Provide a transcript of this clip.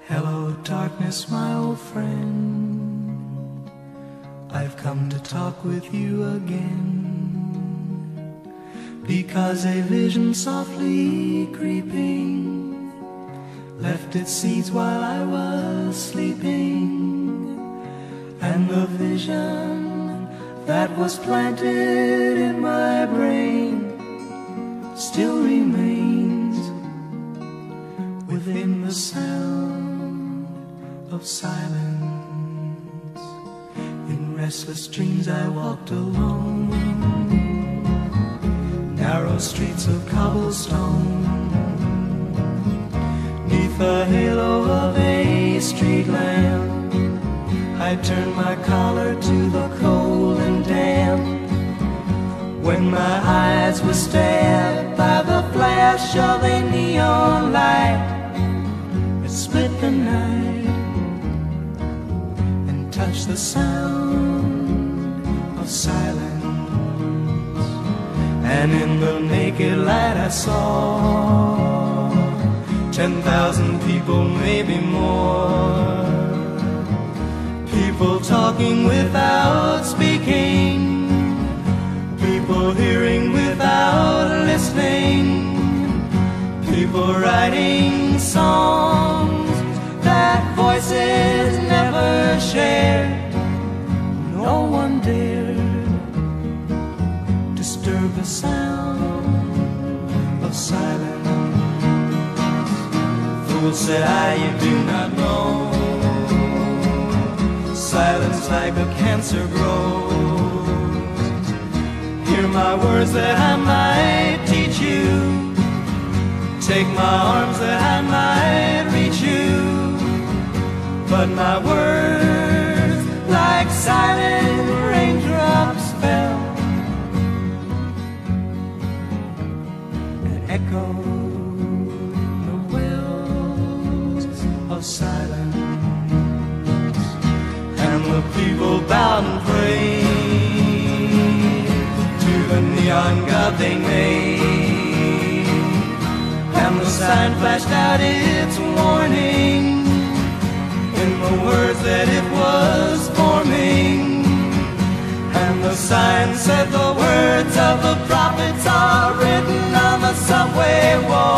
Hello, darkness, my old friend. I've come to talk with you again, because a vision softly creeping left its seeds while I was sleeping, and the vision that was planted in my brain still remains within the sound of silence. In restless dreams I walked alone, narrow streets of cobblestone, neath the halo of a street lamp. I turned my collar to the cold and damp, when my eyes were stabbed by the flash of a neon light. It split the night and touched the sound of silence, and in the naked light I saw 10,000 people, maybe more, people talking without speaking, people hearing without listening, people writing songs that voices never shared. No one dared disturb the sound of silence. Fool, said I, you do not know, silence like a cancer grows. Hear my words that I might teach you, take my arms that I might reach you, but my words like silent raindrops fell and echoed the wells of silence, and the people bowed and prayed to the neon god they made, and the sign flashed out its warning in the words that it was forming, and the sign said the words of the prophets are written on the subway wall.